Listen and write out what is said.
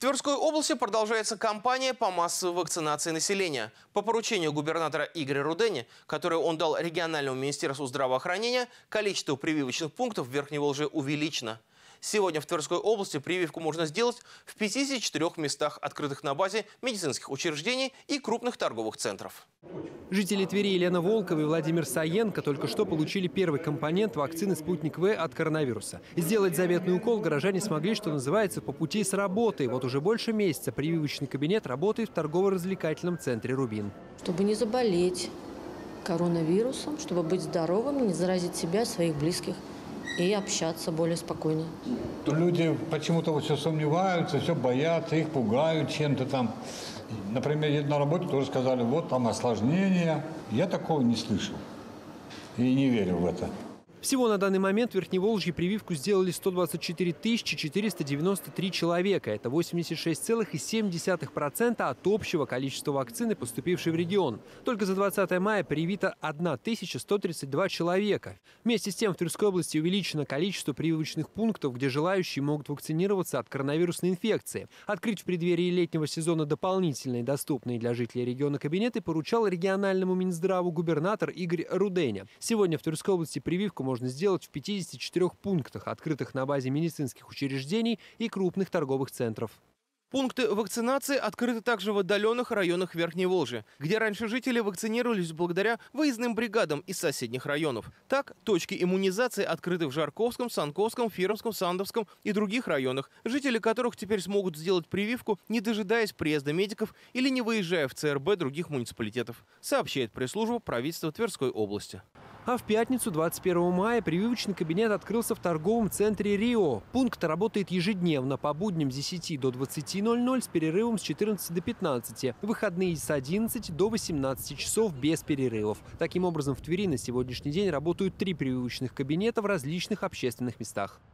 Тверской области продолжается кампания по массовой вакцинации населения. По поручению губернатора Игоря Рудени, которое он дал региональному министерству здравоохранения, количество прививочных пунктов в Верхней Волжье увеличено. Сегодня в Тверской области прививку можно сделать в 54 местах, открытых на базе медицинских учреждений и крупных торговых центров. Жители Твери Елена Волкова и Владимир Саенко только что получили первый компонент вакцины «Спутник В» от коронавируса. Сделать заветный укол горожане смогли, что называется, по пути с работы. Вот уже больше месяца прививочный кабинет работает в торгово-развлекательном центре «Рубин». Чтобы не заболеть коронавирусом, чтобы быть здоровым, не заразить себя, своих близких и общаться более спокойно. Люди почему-то все сомневаются, все боятся, их пугают чем-то там. Например, на работе тоже сказали, вот там осложнения. Я такого не слышал и не верил в это. Всего на данный момент в Верхневолжье прививку сделали 124 493 человека. Это 86,7% от общего количества вакцины, поступившей в регион. Только за 20 мая привито 1132 человека. Вместе с тем в Тверской области увеличено количество прививочных пунктов, где желающие могут вакцинироваться от коронавирусной инфекции. Открыть в преддверии летнего сезона дополнительные доступные для жителей региона кабинеты поручал региональному Минздраву губернатор Игорь Руденя. Сегодня в Тверской области прививку можно сделать в 54 пунктах, открытых на базе медицинских учреждений и крупных торговых центров. Пункты вакцинации открыты также в отдаленных районах Верхней Волжи, где раньше жители вакцинировались благодаря выездным бригадам из соседних районов. Так, точки иммунизации открыты в Жарковском, Санковском, Фирмском, Сандовском и других районах, жители которых теперь смогут сделать прививку, не дожидаясь приезда медиков или не выезжая в ЦРБ других муниципалитетов, сообщает пресс-служба правительства Тверской области. А в пятницу, 21 мая, прививочный кабинет открылся в торговом центре «Рио». Пункт работает ежедневно, по будням с 10 до 20:00 с перерывом с 14 до 15. Выходные с 11 до 18 часов без перерывов. Таким образом, в Твери на сегодняшний день работают 3 прививочных кабинета в различных общественных местах.